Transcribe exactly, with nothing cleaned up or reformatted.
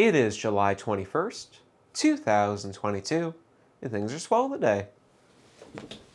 It is July twenty-first, two thousand twenty-two, and things are swell today.